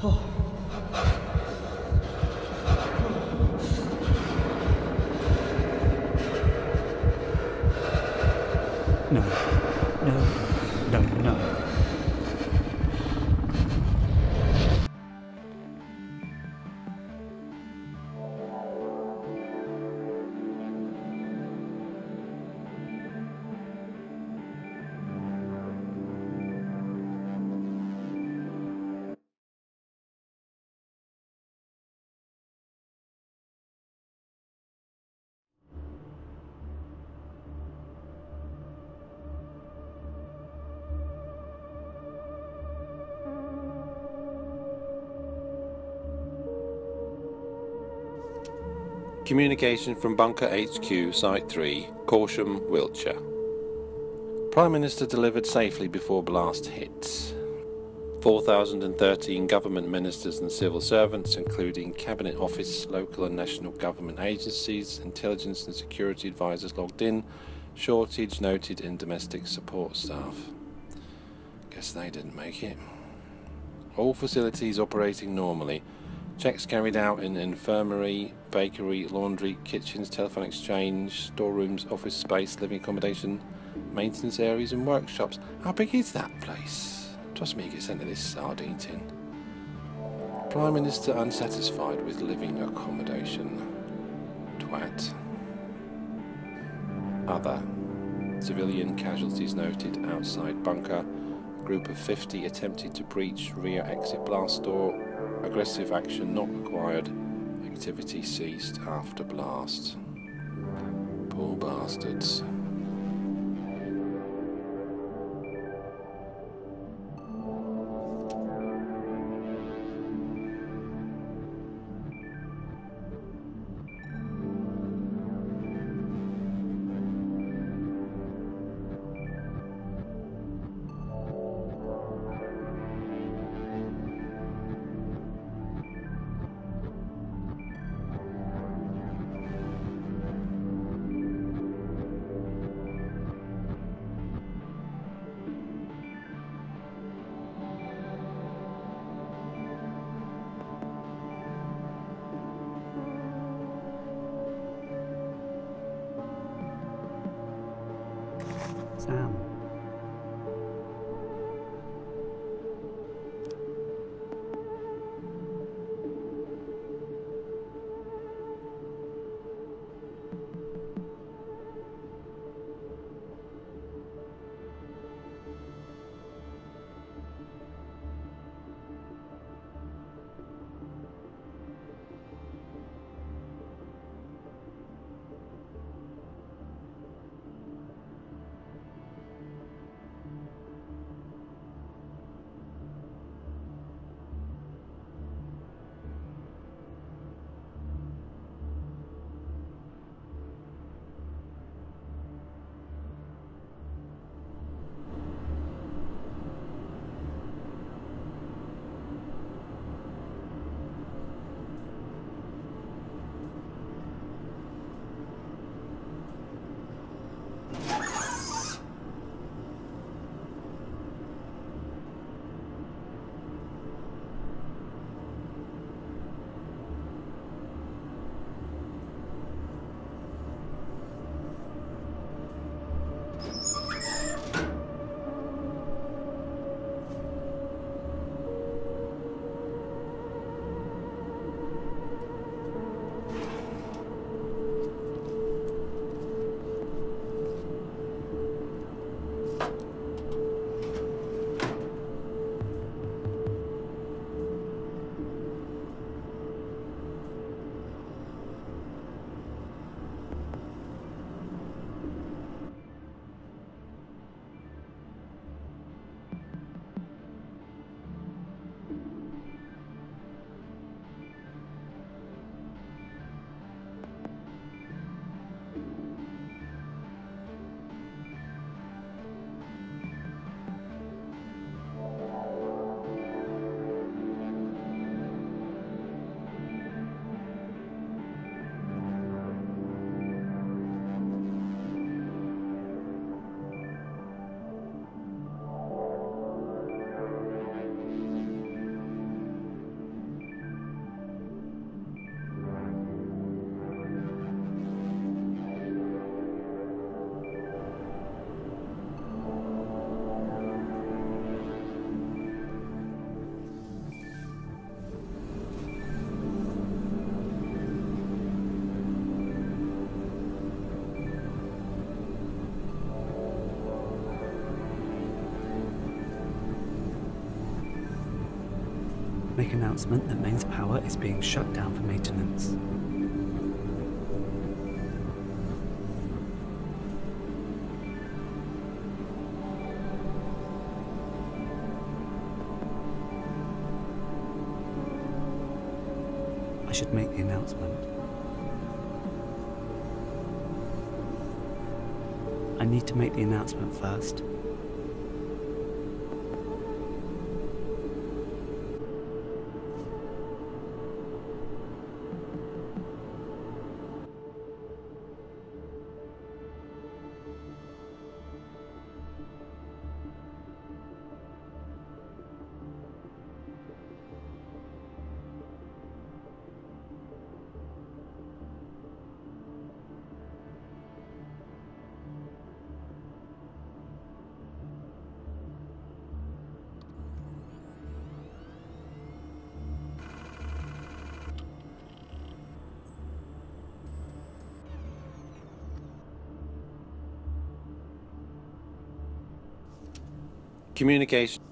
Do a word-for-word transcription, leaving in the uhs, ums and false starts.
No, no, no, no. Communication from Bunker H Q, Site three, Corsham, Wiltshire. Prime Minister delivered safely before blast hit. four thousand thirteen government ministers and civil servants, including Cabinet Office, local and national government agencies, intelligence and security advisors logged in. Shortage noted in domestic support staff. Guess they didn't make it. All facilities operating normally. Checks carried out in infirmary, bakery, laundry, kitchens, telephone exchange, storerooms, office space, living accommodation, maintenance areas and workshops. How big is that place? Trust me, you get sent to this sardine tin. Prime Minister unsatisfied with living accommodation. Twat. Other. Civilian casualties noted outside bunker. Group of fifty attempted to breach rear exit blast door. Aggressive action not required. Activity ceased after blast. Poor bastards. Make announcement that mains power is being shut down for maintenance. I should make the announcement. I need to make the announcement first. Communication